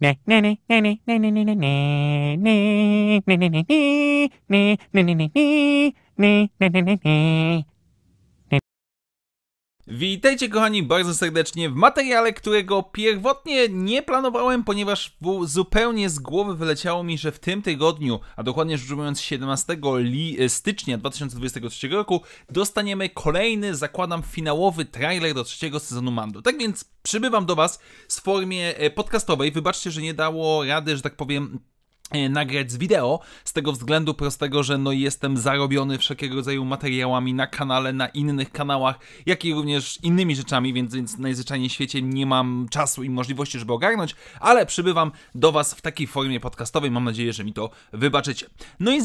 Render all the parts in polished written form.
Witajcie kochani bardzo serdecznie w materiale, którego pierwotnie nie planowałem, ponieważ zupełnie z głowy wyleciało mi, że w tym tygodniu, a dokładnie rzecz ujmując 17 stycznia 2023 roku, dostaniemy kolejny, zakładam, finałowy trailer do trzeciego sezonu Mando. Tak więc przybywam do Was w formie podcastowej. Wybaczcie, że nie dało rady, że tak powiem, nagrać z wideo, z tego względu prostego, że no jestem zarobiony wszelkiego rodzaju materiałami na kanale, na innych kanałach, jak i również innymi rzeczami, więc najzwyczajniej w świecie nie mam czasu i możliwości, żeby ogarnąć, ale przybywam do Was w takiej formie podcastowej, mam nadzieję, że mi to wybaczycie. No i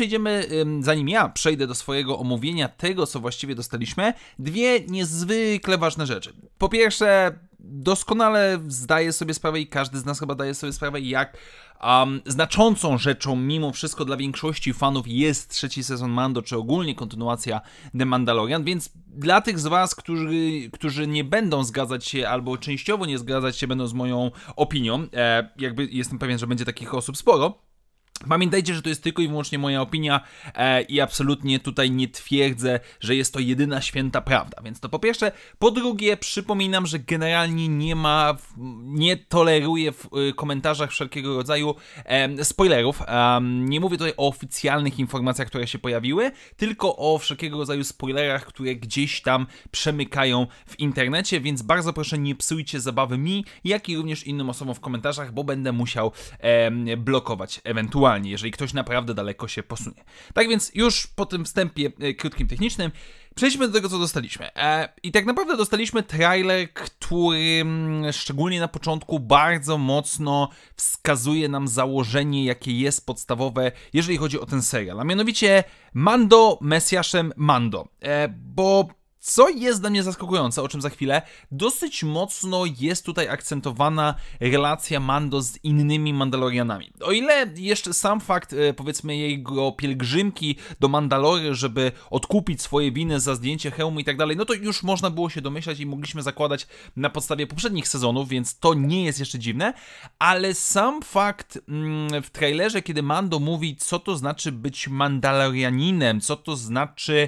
zanim ja przejdę do swojego omówienia tego, co właściwie dostaliśmy, dwie niezwykle ważne rzeczy. Po pierwsze, doskonale zdaję sobie sprawę i każdy z nas chyba daje sobie sprawę, jak znaczącą rzeczą mimo wszystko dla większości fanów jest trzeci sezon Mando, czy ogólnie kontynuacja The Mandalorian, więc dla tych z Was, którzy nie będą zgadzać się albo częściowo nie zgadzać się będą z moją opinią, jakby jestem pewien, że będzie takich osób sporo, pamiętajcie, że to jest tylko i wyłącznie moja opinia i absolutnie tutaj nie twierdzę, że jest to jedyna święta prawda, więc to po pierwsze. Po drugie, przypominam, że generalnie nie toleruję w komentarzach wszelkiego rodzaju spoilerów. Nie mówię tutaj o oficjalnych informacjach, które się pojawiły, tylko o wszelkiego rodzaju spoilerach, które gdzieś tam przemykają w internecie, więc bardzo proszę, nie psujcie zabawy mi, jak i również innym osobom w komentarzach, bo będę musiał blokować ewentualnie, jeżeli ktoś naprawdę daleko się posunie. Tak więc już po tym wstępie krótkim technicznym przejdźmy do tego, co dostaliśmy. I tak naprawdę dostaliśmy trailer, który szczególnie na początku bardzo mocno wskazuje nam założenie, jakie jest podstawowe, jeżeli chodzi o ten serial. A mianowicie Mando Mesjaszem Mando. Bo co jest dla mnie zaskakujące, o czym za chwilę, dosyć mocno jest tutaj akcentowana relacja Mando z innymi Mandalorianami. O ile jeszcze sam fakt, powiedzmy, jego pielgrzymki do Mandalory, żeby odkupić swoje winy za zdjęcie hełmu i tak dalej, no to już można było się domyślać i mogliśmy zakładać na podstawie poprzednich sezonów, więc to nie jest jeszcze dziwne, ale sam fakt w trailerze, kiedy Mando mówi, co to znaczy być Mandalorianinem, co to znaczy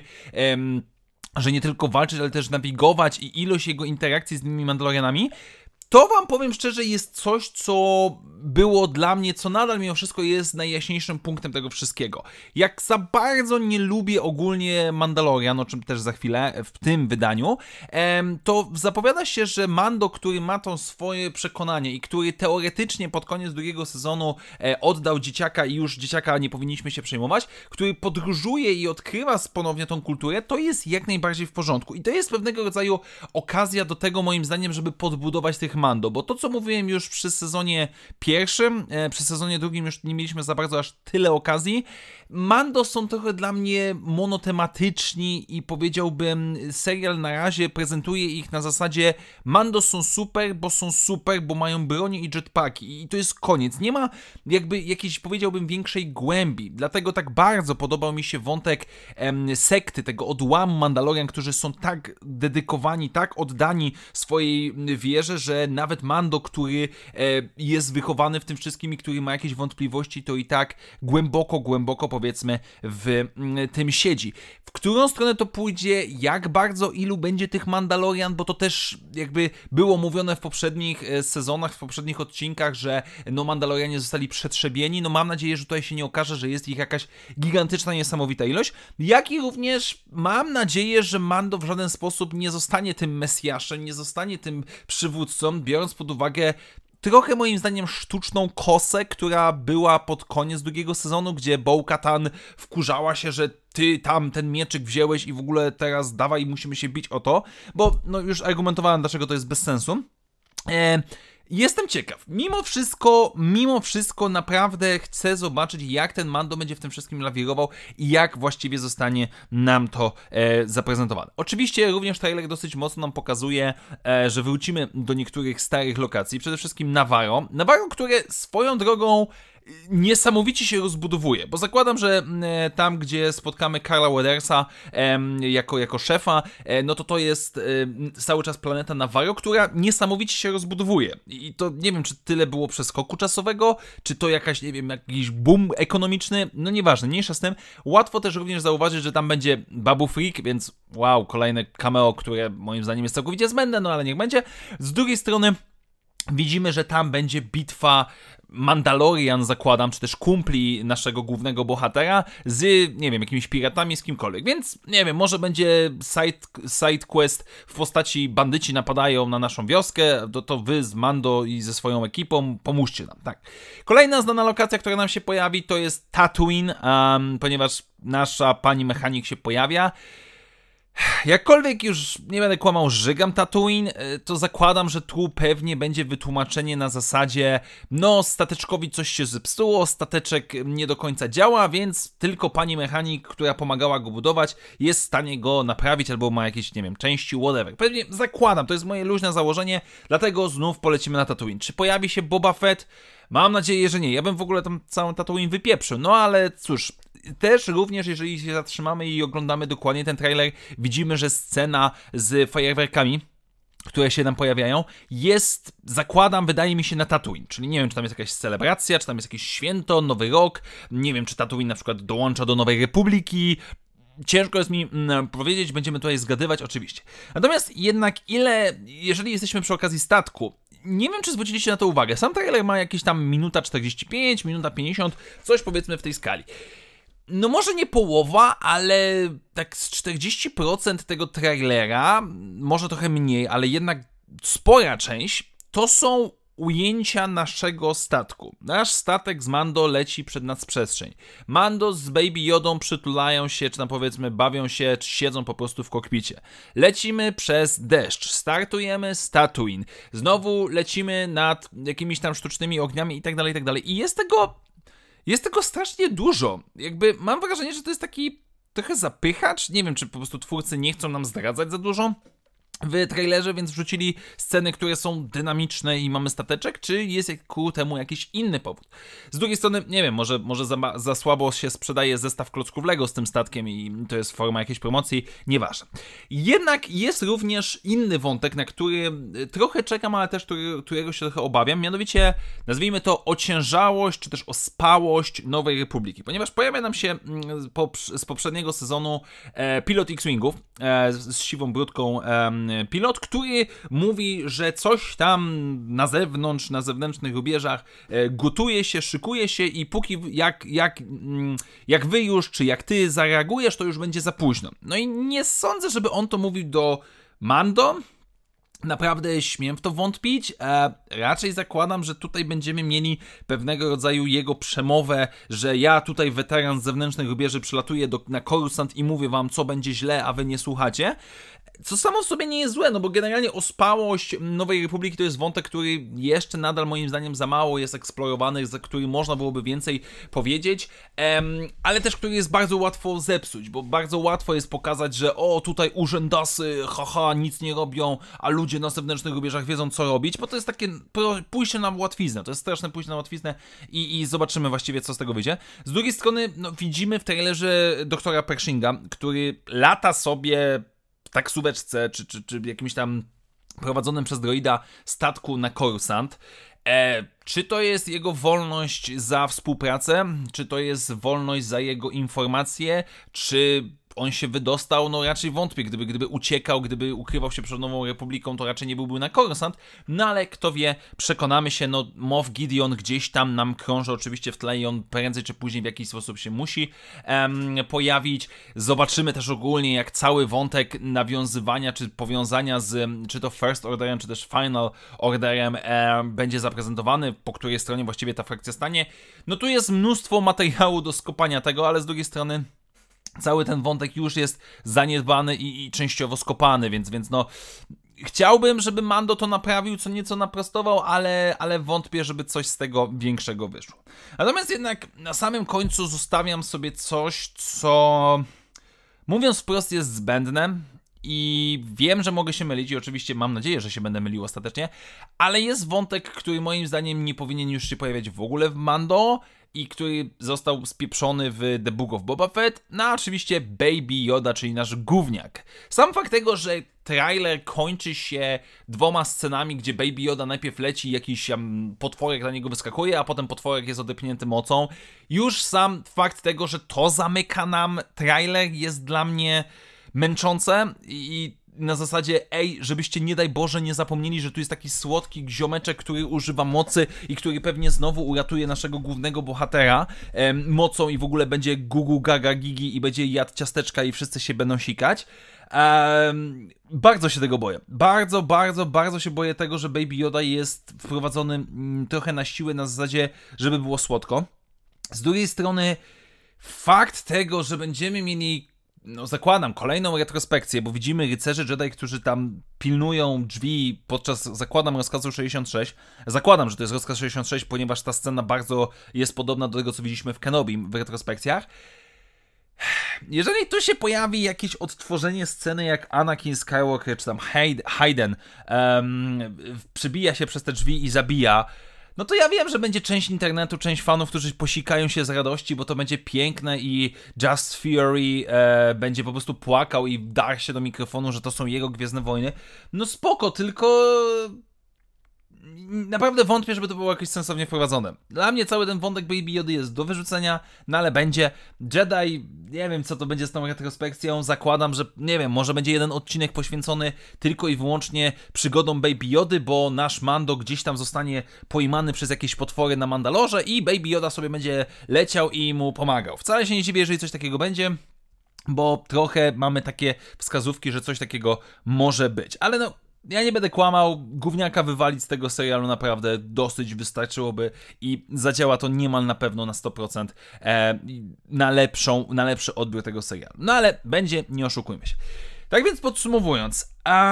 że nie tylko walczyć, ale też nawigować i ilość jego interakcji z innymi Mandalorianami, to wam powiem szczerze, jest coś, co było dla mnie, co nadal mimo wszystko jest najjaśniejszym punktem tego wszystkiego. Jak za bardzo nie lubię ogólnie Mandalorian, o czym też za chwilę w tym wydaniu, to zapowiada się, że Mando, który ma to swoje przekonanie i który teoretycznie pod koniec drugiego sezonu oddał dzieciaka i już dzieciaka nie powinniśmy się przejmować, który podróżuje i odkrywa ponownie tą kulturę, to jest jak najbardziej w porządku. I to jest pewnego rodzaju okazja do tego, moim zdaniem, żeby podbudować tych Mando, bo to, co mówiłem już przy sezonie pierwszym, przy sezonie drugim już nie mieliśmy za bardzo aż tyle okazji. Mando są trochę dla mnie monotematyczni i powiedziałbym, serial na razie prezentuje ich na zasadzie Mando są super, bo mają bronię i jetpacki i to jest koniec. Nie ma jakby jakiejś, powiedziałbym, większej głębi, dlatego tak bardzo podobał mi się wątek sekty, tego odłamu Mandalorian, którzy są tak dedykowani, tak oddani swojej wierze, że nawet Mando, który jest wychowany w tym wszystkim i który ma jakieś wątpliwości, to i tak głęboko powiedzmy w tym siedzi. W którą stronę to pójdzie, jak bardzo, ilu będzie tych Mandalorian, bo to też jakby było mówione w poprzednich sezonach, w poprzednich odcinkach, że no Mandalorianie zostali przetrzebieni, no mam nadzieję, że tutaj się nie okaże, że jest ich jakaś gigantyczna, niesamowita ilość, jak i również mam nadzieję, że Mando w żaden sposób nie zostanie tym Mesjaszem, nie zostanie tym przywódcą, biorąc pod uwagę trochę moim zdaniem sztuczną kosę, która była pod koniec drugiego sezonu, gdzie Bo-Katan wkurzała się, że ty tam ten mieczyk wziąłeś i w ogóle teraz dawaj, musimy się bić o to, bo no już argumentowałem, dlaczego to jest bez sensu. Jestem ciekaw. Mimo wszystko naprawdę chcę zobaczyć, jak ten Mando będzie w tym wszystkim lawirował i jak właściwie zostanie nam to zaprezentowane. Oczywiście również trailer dosyć mocno nam pokazuje, że wrócimy do niektórych starych lokacji, przede wszystkim Navarro, które swoją drogą niesamowicie się rozbudowuje, bo zakładam, że tam, gdzie spotkamy Carla Weathers'a jako szefa, no to jest cały czas planeta Navarro, która niesamowicie się rozbudowuje. I to nie wiem, czy tyle było przeskoku czasowego, czy to jakaś, nie wiem, jakiś boom ekonomiczny, no nieważne, mniejsza z tym. Łatwo też również zauważyć, że tam będzie Babu Freak, więc wow, kolejne cameo, które moim zdaniem jest całkowicie zbędne, no ale niech będzie. Z drugiej strony widzimy, że tam będzie bitwa Mandalorian, zakładam, czy też kumpli naszego głównego bohatera z, nie wiem, jakimiś piratami, z kimkolwiek. Więc, nie wiem, może będzie side quest w postaci bandyci napadają na naszą wioskę, to wy z Mando i ze swoją ekipą pomóżcie nam, tak. Kolejna znana lokacja, która nam się pojawi, to jest Tatooine, ponieważ nasza pani mechanik się pojawia. Jakkolwiek już nie będę kłamał, żygam Tatooine, to zakładam, że tu pewnie będzie wytłumaczenie na zasadzie no stateczkowi coś się zepsuło, stateczek nie do końca działa, więc tylko pani mechanik, która pomagała go budować, jest w stanie go naprawić albo ma jakieś, nie wiem, części, whatever. Pewnie zakładam, to jest moje luźne założenie, dlatego znów polecimy na Tatooine. Czy pojawi się Boba Fett? Mam nadzieję, że nie. Ja bym w ogóle tam całą Tatooine wypieprzył, no ale cóż. Też również, jeżeli się zatrzymamy i oglądamy dokładnie ten trailer, widzimy, że scena z fajerwerkami, które się tam pojawiają, jest, zakładam, wydaje mi się, na Tatooine. Czyli nie wiem, czy tam jest jakaś celebracja, czy tam jest jakieś święto, Nowy Rok, nie wiem, czy Tatooine na przykład dołącza do Nowej Republiki. Ciężko jest mi powiedzieć, będziemy tutaj zgadywać, oczywiście. Natomiast jednak jeżeli jesteśmy przy okazji statku, nie wiem, czy zwróciliście na to uwagę, sam trailer ma jakieś tam minuta 45, minuta 50, coś powiedzmy w tej skali. No może nie połowa, ale tak z 40% tego trailera, może trochę mniej, ale jednak spora część, to są ujęcia naszego statku. Nasz statek z Mando leci przed nadprzestrzeń. Mando z Baby Yodą przytulają się, czy tam powiedzmy bawią się, czy siedzą po prostu w kokpicie. Lecimy przez deszcz, startujemy z Tatooine. Znowu lecimy nad jakimiś tam sztucznymi ogniami i tak dalej, i tak dalej. I jest tego strasznie dużo. Jakby mam wrażenie, że to jest taki trochę zapychacz. Nie wiem, czy po prostu twórcy nie chcą nam zdradzać za dużo w trailerze, więc wrzucili sceny, które są dynamiczne i mamy stateczek, czy jest ku temu jakiś inny powód? Z drugiej strony, nie wiem, może za słabo się sprzedaje zestaw klocków Lego z tym statkiem i to jest forma jakiejś promocji, nieważne. Jednak jest również inny wątek, na który trochę czekam, ale też którego się trochę obawiam, mianowicie nazwijmy to ociężałość, czy też ospałość Nowej Republiki, ponieważ pojawia nam się z poprzedniego sezonu pilot X-Wingów z siwą brudką pilot, który mówi, że coś tam na zewnątrz, na zewnętrznych rubieżach gotuje się, szykuje się i póki jak wy już, czy jak ty zareagujesz, to już będzie za późno. No i nie sądzę, żeby on to mówił do Mando. Naprawdę śmiem w to wątpić. Raczej zakładam, że tutaj będziemy mieli pewnego rodzaju jego przemowę, że ja tutaj weteran z zewnętrznych rubieży przylatuję na Coruscant i mówię wam, co będzie źle, a wy nie słuchacie. Co samo w sobie nie jest złe, no bo generalnie ospałość Nowej Republiki to jest wątek, który jeszcze nadal moim zdaniem za mało jest eksplorowany, za który można byłoby więcej powiedzieć, ale też który jest bardzo łatwo zepsuć, bo bardzo łatwo jest pokazać, że o, tutaj urzędasy, haha, nic nie robią, a ludzie na zewnętrznych rubieżach wiedzą, co robić, bo to jest takie pójście na łatwiznę, to jest straszne pójście na łatwiznę i zobaczymy właściwie, co z tego wyjdzie. Z drugiej strony, no, widzimy w trailerze doktora Pershinga, który lata sobie w taksóweczce, czy jakimś tam prowadzonym przez droida statku na Coruscant. Czy to jest jego wolność za współpracę? Czy to jest wolność za jego informacje? Czy on się wydostał? No raczej wątpię. Gdyby uciekał, gdyby ukrywał się przed Nową Republiką, to raczej nie byłby na Coruscant. No ale kto wie, przekonamy się. No Moff Gideon gdzieś tam nam krąży oczywiście w tle i on prędzej czy później w jakiś sposób się musi pojawić. Zobaczymy też ogólnie, jak cały wątek nawiązywania czy powiązania z czy to First Orderem, czy też Final Orderem będzie zaprezentowany, po której stronie właściwie ta frakcja stanie. No tu jest mnóstwo materiału do skopania tego, ale z drugiej strony cały ten wątek już jest zaniedbany i częściowo skopany, więc no chciałbym, żeby Mando to naprawił, co nieco naprostował, ale wątpię, żeby coś z tego większego wyszło. Natomiast jednak na samym końcu zostawiam sobie coś, co mówiąc wprost jest zbędne i wiem, że mogę się mylić i oczywiście mam nadzieję, że się będę mylił ostatecznie, ale jest wątek, który moim zdaniem nie powinien już się pojawiać w ogóle w Mando i który został spieprzony w The Book of Boba Fett, no a oczywiście Baby Yoda, czyli nasz gówniak. Sam fakt tego, że trailer kończy się 2 scenami, gdzie Baby Yoda najpierw leci, jakiś potworek na niego wyskakuje, a potem potworek jest odepchnięty mocą. Już sam fakt tego, że to zamyka nam trailer, jest dla mnie męczące i na zasadzie, żebyście nie daj Boże nie zapomnieli, że tu jest taki słodki ziomeczek, który używa mocy i który pewnie znowu uratuje naszego głównego bohatera mocą i w ogóle będzie gugu gaga gigi i będzie jadł ciasteczka i wszyscy się będą sikać. Bardzo się tego boję. Bardzo się boję tego, że Baby Yoda jest wprowadzony trochę na siłę na zasadzie, żeby było słodko. Z drugiej strony fakt tego, że będziemy mieli, no zakładam, kolejną retrospekcję, bo widzimy rycerzy Jedi, którzy tam pilnują drzwi podczas, zakładam, rozkazu 66. Zakładam, że to jest rozkaz 66, ponieważ ta scena bardzo jest podobna do tego, co widzieliśmy w Kenobi w retrospekcjach. Jeżeli tu się pojawi jakieś odtworzenie sceny, jak Anakin Skywalker, czy tam Hayden przybija się przez te drzwi i zabija, no to ja wiem, że będzie część internetu, część fanów, którzy posikają się z radości, bo to będzie piękne i Just Fury będzie po prostu płakał i darł się do mikrofonu, że to są jego Gwiezdne Wojny. No spoko, tylko naprawdę wątpię, żeby to było jakoś sensownie wprowadzone. Dla mnie cały ten wątek Baby Yody jest do wyrzucenia, no ale będzie. Jedi, nie wiem co to będzie z tą retrospekcją, zakładam, że nie wiem, może będzie jeden odcinek poświęcony tylko i wyłącznie przygodom Baby Yody, bo nasz Mando gdzieś tam zostanie pojmany przez jakieś potwory na Mandalorze i Baby Yoda sobie będzie leciał i mu pomagał. Wcale się nie dziwię, jeżeli coś takiego będzie, bo trochę mamy takie wskazówki, że coś takiego może być, ale no ja nie będę kłamał, gówniaka wywalić z tego serialu naprawdę dosyć wystarczyłoby i zadziała to niemal na pewno na 100% na lepszy odbiór tego serialu. No ale będzie, nie oszukujmy się. Tak więc podsumowując,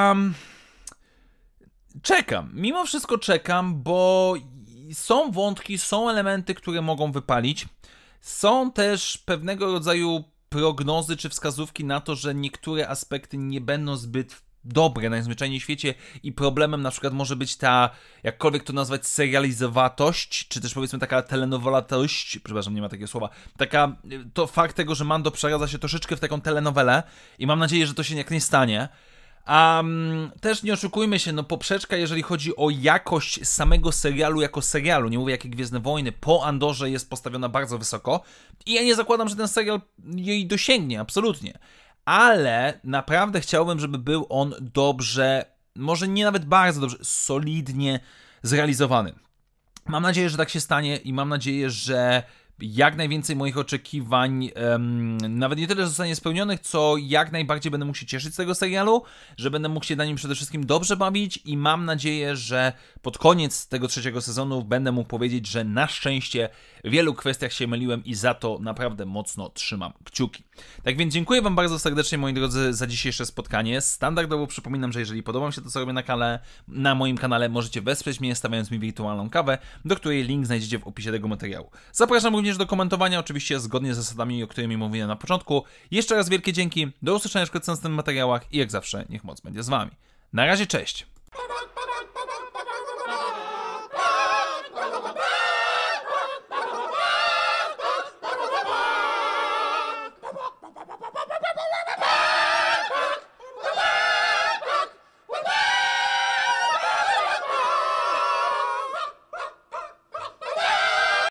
czekam, mimo wszystko czekam, bo są wątki, są elementy, które mogą wypalić. Są też pewnego rodzaju prognozy czy wskazówki na to, że niektóre aspekty nie będą zbyt dobre najzwyczajniej w świecie i problemem na przykład może być ta, jakkolwiek to nazwać, serializowatość, czy też powiedzmy taka telenowelatość, przepraszam, nie ma takiego słowa, to fakt tego, że Mando przeradza się troszeczkę w taką telenowelę i mam nadzieję, że to się jak nie stanie. Też nie oszukujmy się, no poprzeczka, jeżeli chodzi o jakość samego serialu jako serialu, nie mówię jakie Gwiezdne Wojny, po Andorze jest postawiona bardzo wysoko i ja nie zakładam, że ten serial jej dosięgnie, absolutnie. Ale naprawdę chciałbym, żeby był on dobrze, może nie nawet bardzo dobrze, solidnie zrealizowany. Mam nadzieję, że tak się stanie i mam nadzieję, że jak najwięcej moich oczekiwań, nawet nie tyle zostanie spełnionych, co jak najbardziej będę mógł się cieszyć z tego serialu, że będę mógł się na nim przede wszystkim dobrze bawić i mam nadzieję, że pod koniec tego 3. sezonu będę mógł powiedzieć, że na szczęście w wielu kwestiach się myliłem i za to naprawdę mocno trzymam kciuki. Tak więc dziękuję Wam bardzo serdecznie, moi drodzy, za dzisiejsze spotkanie. Standardowo przypominam, że jeżeli podoba Wam się to, co robię na moim kanale, możecie wesprzeć mnie, stawiając mi wirtualną kawę, do której link znajdziecie w opisie tego materiału. Zapraszam również do komentowania, oczywiście zgodnie z zasadami, o których mówiłem na początku. Jeszcze raz wielkie dzięki, do usłyszenia w następnych materiałach i jak zawsze niech moc będzie z Wami. Na razie, cześć!